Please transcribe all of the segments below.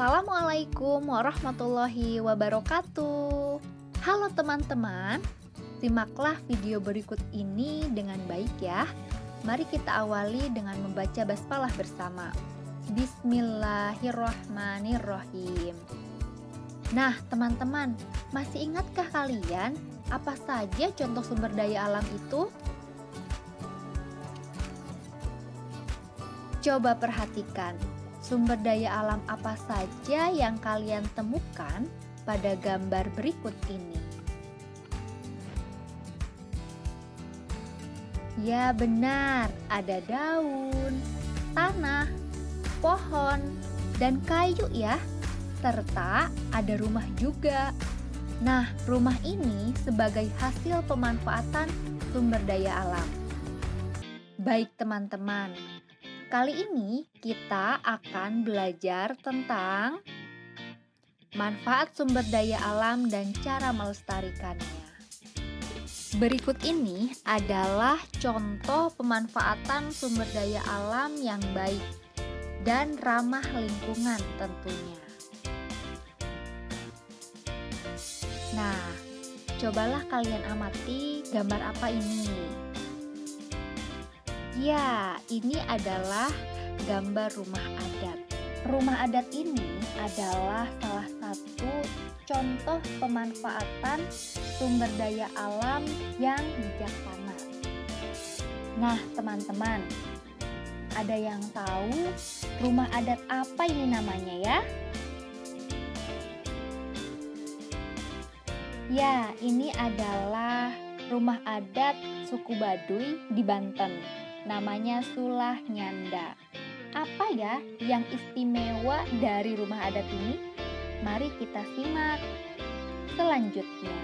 Assalamualaikum warahmatullahi wabarakatuh. Halo teman-teman, simaklah video berikut ini dengan baik ya. Mari kita awali dengan membaca basmalah bersama. Bismillahirrahmanirrahim. Nah teman-teman, masih ingatkah kalian apa saja contoh sumber daya alam itu? Coba perhatikan. Sumber daya alam apa saja yang kalian temukan pada gambar berikut ini? Ya benar, ada daun, tanah, pohon, dan kayu ya. Serta ada rumah juga. Nah, rumah ini sebagai hasil pemanfaatan sumber daya alam. Baik teman-teman, kali ini kita akan belajar tentang manfaat sumber daya alam dan cara melestarikannya. Berikut ini adalah contoh pemanfaatan sumber daya alam yang baik dan ramah lingkungan tentunya. Nah, cobalah kalian amati gambar apa ini. Ya, ini adalah gambar rumah adat. Rumah adat ini adalah salah satu contoh pemanfaatan sumber daya alam yang bijaksana. Nah, teman-teman, ada yang tahu rumah adat apa ini namanya ya? Ya, ini adalah rumah adat suku Baduy di Banten. Namanya Sulah Nyanda. Apa ya yang istimewa dari rumah adat ini? Mari kita simak selanjutnya.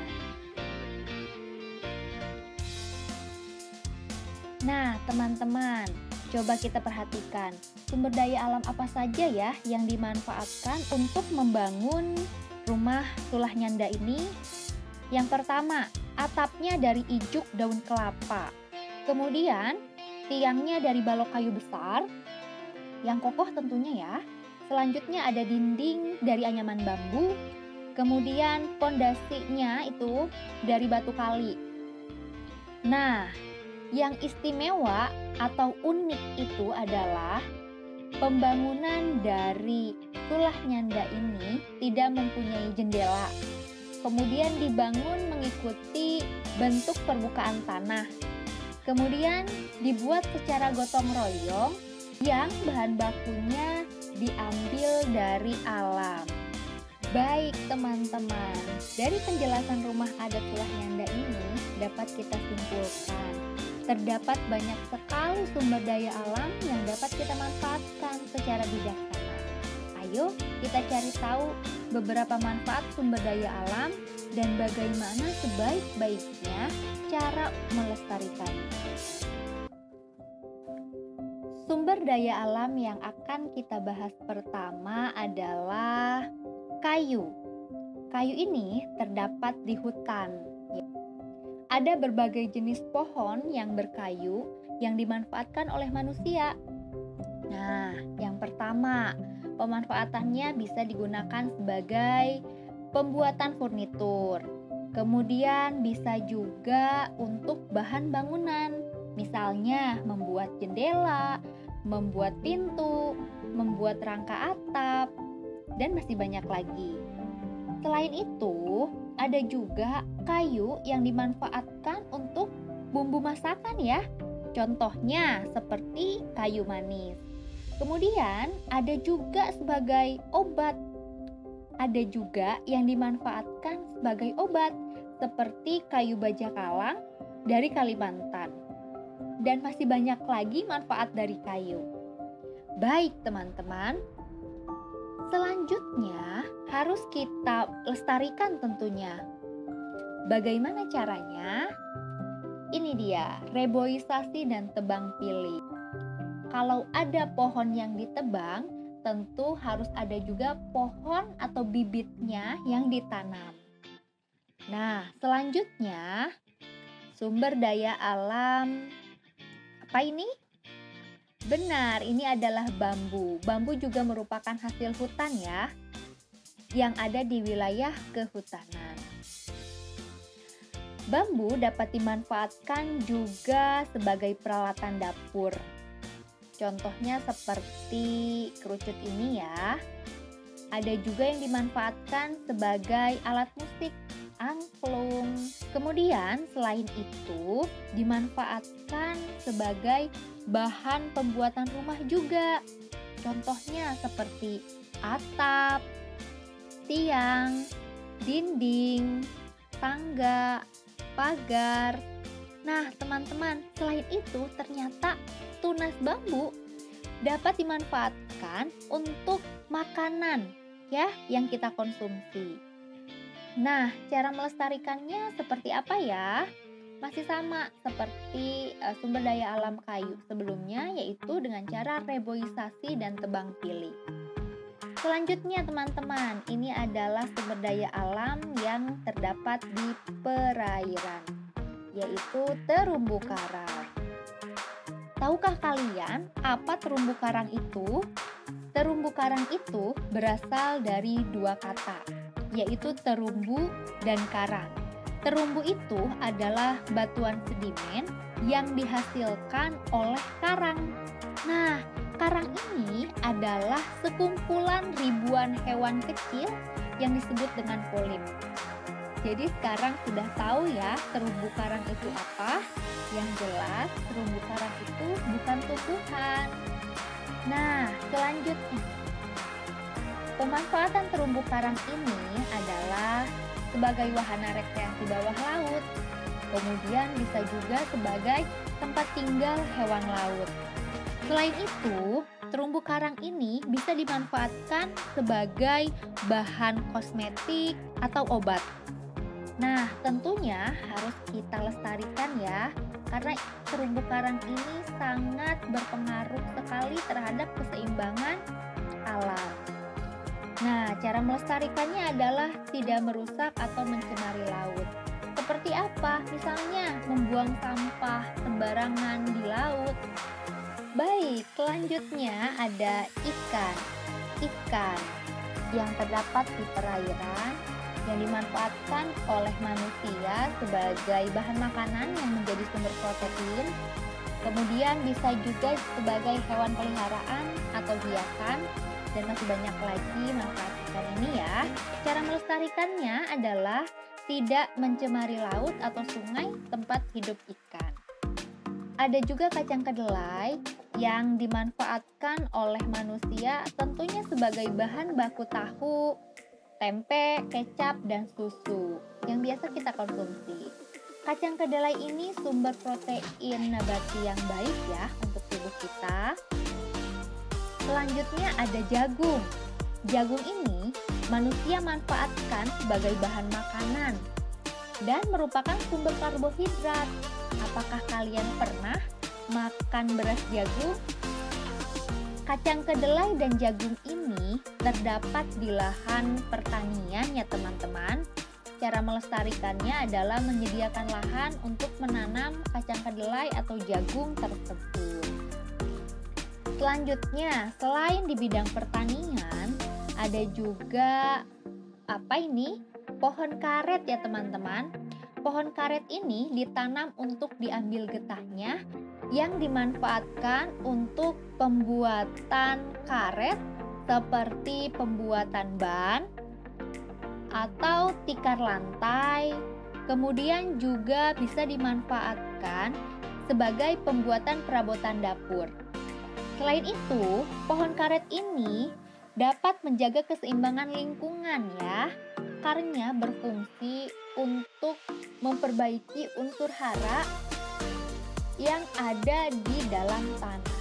Nah, teman-teman, coba kita perhatikan sumber daya alam apa saja ya yang dimanfaatkan untuk membangun rumah Sulah Nyanda ini. Yang pertama, atapnya dari ijuk daun kelapa. Kemudian, tiangnya dari balok kayu besar yang kokoh tentunya ya. Selanjutnya ada dinding dari anyaman bambu. Kemudian pondasinya itu dari batu kali. Nah, yang istimewa atau unik itu adalah pembangunan dari Sulah Nyanda ini tidak mempunyai jendela. Kemudian dibangun mengikuti bentuk permukaan tanah. Kemudian dibuat secara gotong royong yang bahan bakunya diambil dari alam. Baik teman-teman, dari penjelasan rumah adat Sulah Nyanda ini dapat kita simpulkan terdapat banyak sekali sumber daya alam yang dapat kita manfaatkan secara bijaksana. Ayo kita cari tahu beberapa manfaat sumber daya alam dan bagaimana sebaik-baiknya cara melestarikannya. Sumber daya alam yang akan kita bahas pertama adalah kayu. Kayu ini terdapat di hutan. Ada berbagai jenis pohon yang berkayu yang dimanfaatkan oleh manusia. Nah, yang pertama, pemanfaatannya bisa digunakan sebagai pembuatan furnitur. Kemudian bisa juga untuk bahan bangunan, misalnya membuat jendela, membuat pintu, membuat rangka atap, dan masih banyak lagi. Selain itu, ada juga kayu yang dimanfaatkan untuk bumbu masakan ya. Contohnya seperti kayu manis. Kemudian ada juga sebagai obat. Ada juga yang dimanfaatkan sebagai obat seperti kayu bajakalang dari Kalimantan. Dan masih banyak lagi manfaat dari kayu. Baik teman-teman, selanjutnya harus kita lestarikan tentunya. Bagaimana caranya? Ini dia, reboisasi dan tebang pilih. Kalau ada pohon yang ditebang, tentu harus ada juga pohon atau bibitnya yang ditanam. Nah, selanjutnya sumber daya alam apa ini? Benar, ini adalah bambu. Bambu juga merupakan hasil hutan ya. yang ada di wilayah kehutanan. Bambu dapat dimanfaatkan juga sebagai peralatan dapur. Contohnya seperti kerucut ini ya. Ada juga yang dimanfaatkan sebagai alat musik, angklung. Kemudian selain itu dimanfaatkan sebagai bahan pembuatan rumah juga. Contohnya seperti atap, tiang, dinding, tangga, pagar. Nah, teman-teman, selain itu ternyata tunas bambu dapat dimanfaatkan untuk makanan ya yang kita konsumsi. Nah, cara melestarikannya seperti apa ya? Masih sama seperti sumber daya alam kayu sebelumnya, yaitu dengan cara reboisasi dan tebang pilih. Selanjutnya teman-teman, ini adalah sumber daya alam yang terdapat di perairan, yaitu terumbu karang. Tahukah kalian apa terumbu karang itu? Terumbu karang itu berasal dari dua kata, yaitu terumbu dan karang. Terumbu itu adalah batuan sedimen yang dihasilkan oleh karang. Nah, karang ini adalah sekumpulan ribuan hewan kecil yang disebut dengan polip. Jadi sekarang sudah tahu ya terumbu karang itu apa? Yang jelas terumbu karang itu bukan tumbuhan. Nah, selanjutnya pemanfaatan terumbu karang ini adalah sebagai wahana rekreasi bawah laut. Kemudian bisa juga sebagai tempat tinggal hewan laut. Selain itu, terumbu karang ini bisa dimanfaatkan sebagai bahan kosmetik atau obat. Nah, tentunya harus kita lestarikan ya, karena terumbu karang ini sangat berpengaruh sekali terhadap keseimbangan alam. Nah, cara melestarikannya adalah tidak merusak atau mencemari laut. Seperti apa? Misalnya membuang sampah sembarangan di laut. Baik, selanjutnya ada ikan. Ikan yang terdapat di perairan yang dimanfaatkan oleh manusia sebagai bahan makanan yang menjadi sumber protein. Kemudian bisa juga sebagai hewan peliharaan atau hiasan, dan masih banyak lagi manfaat ikan ini ya. Cara melestarikannya adalah tidak mencemari laut atau sungai tempat hidup ikan. Ada juga kacang kedelai yang dimanfaatkan oleh manusia tentunya sebagai bahan baku tahu, tempe, kecap, dan susu yang biasa kita konsumsi. Kacang kedelai ini sumber protein nabati yang baik ya untuk tubuh kita. Selanjutnya ada jagung. Jagung ini manusia manfaatkan sebagai bahan makanan dan merupakan sumber karbohidrat. Apakah kalian pernah makan beras jagung? Kacang kedelai dan jagung ini terdapat di lahan pertanian ya teman-teman. Cara melestarikannya adalah menyediakan lahan untuk menanam kacang kedelai atau jagung tersebut. Selanjutnya, selain di bidang pertanian, ada juga pohon karet ya teman-teman. Pohon karet ini ditanam untuk diambil getahnya yang dimanfaatkan untuk pembuatan karet seperti pembuatan ban atau tikar lantai. Kemudian juga bisa dimanfaatkan sebagai pembuatan perabotan dapur. Selain itu, pohon karet ini dapat menjaga keseimbangan lingkungan ya, karena berfungsi untuk memperbaiki unsur hara yang ada di dalam tanah.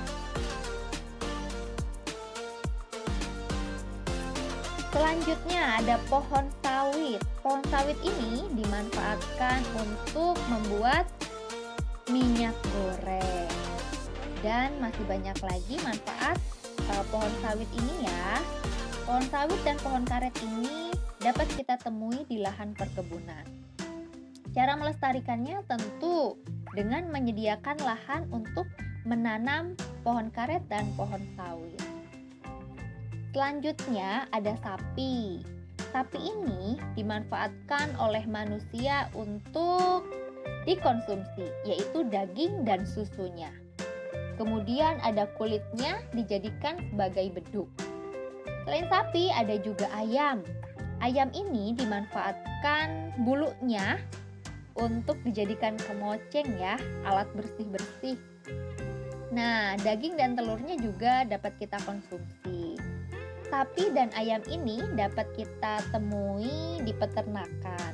Selanjutnya ada pohon sawit. Pohon sawit ini dimanfaatkan untuk membuat minyak goreng. Dan masih banyak lagi manfaat pohon sawit ini ya. Pohon sawit dan pohon karet ini dapat kita temui di lahan perkebunan. Cara melestarikannya tentu dengan menyediakan lahan untuk menanam pohon karet dan pohon sawit. Selanjutnya ada sapi. Sapi ini dimanfaatkan oleh manusia untuk dikonsumsi, yaitu daging dan susunya. Kemudian ada kulitnya dijadikan sebagai beduk. Selain sapi ada juga ayam. Ayam ini dimanfaatkan bulunya untuk dijadikan kemoceng ya, alat bersih-bersih. Nah, daging dan telurnya juga dapat kita konsumsi. Sapi dan ayam ini dapat kita temui di peternakan.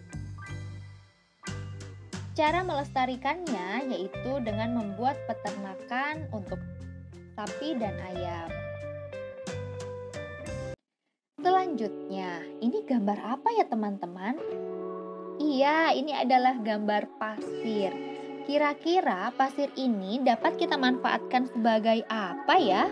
Cara melestarikannya yaitu dengan membuat peternakan untuk sapi dan ayam. Selanjutnya, ini gambar apa ya teman-teman? Iya, ini adalah gambar pasir. Kira-kira pasir ini dapat kita manfaatkan sebagai apa ya?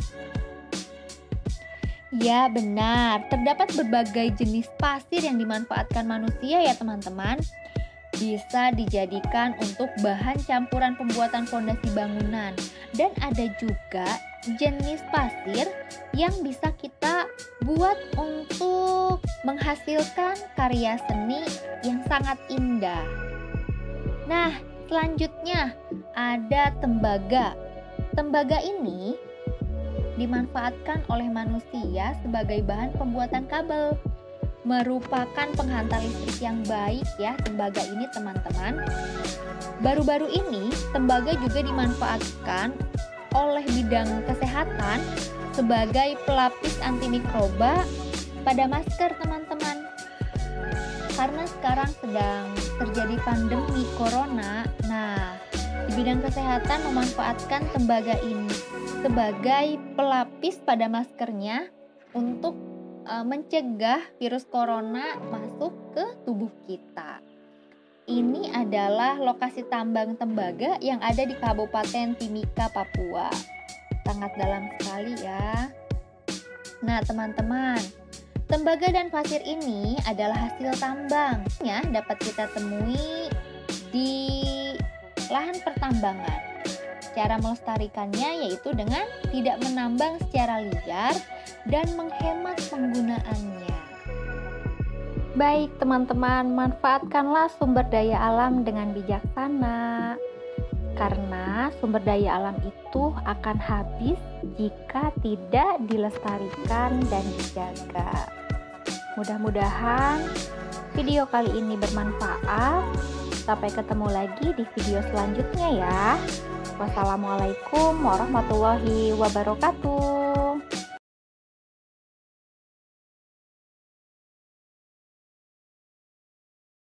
Ya benar, terdapat berbagai jenis pasir yang dimanfaatkan manusia ya teman-teman. Bisa dijadikan untuk bahan campuran pembuatan fondasi bangunan. Dan ada juga jenis pasir yang bisa kita buat untuk menghasilkan karya seni yang sangat indah. Nah, selanjutnya ada tembaga. Tembaga ini dimanfaatkan oleh manusia sebagai bahan pembuatan kabel. Merupakan penghantar listrik yang baik ya tembaga ini teman-teman. Baru-baru ini tembaga juga dimanfaatkan oleh bidang kesehatan sebagai pelapis antimikroba pada masker teman-teman. Karena sekarang sedang terjadi pandemi corona, nah di bidang kesehatan memanfaatkan tembaga ini sebagai pelapis pada maskernya untuk mencegah virus corona masuk ke tubuh kita. Ini adalah lokasi tambang tembaga yang ada di Kabupaten Timika, Papua. Sangat dalam sekali ya. Nah teman-teman, tembaga dan pasir ini adalah hasil tambangnya dapat kita temui di lahan pertambangan. Cara melestarikannya yaitu dengan tidak menambang secara liar dan menghemat penggunaannya. Baik teman-teman, manfaatkanlah sumber daya alam dengan bijaksana. Karena sumber daya alam itu akan habis jika tidak dilestarikan dan dijaga. Mudah-mudahan video kali ini bermanfaat. Sampai ketemu lagi di video selanjutnya ya. Wassalamualaikum warahmatullahi wabarakatuh.